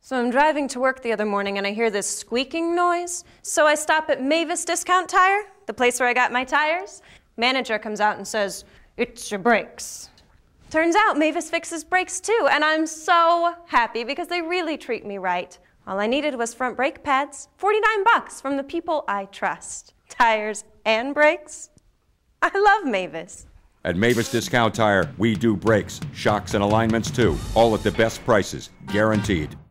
So I'm driving to work the other morning and I hear this squeaking noise. So I stop at Mavis Discount Tire, the place where I got my tires. Manager comes out and says, "It's your brakes." Turns out Mavis fixes brakes too, and I'm so happy because they really treat me right. All I needed was front brake pads, $49 from the people I trust. Tires and brakes. I love Mavis. At Mavis Discount Tire, we do brakes, shocks, and alignments too, all at the best prices, guaranteed.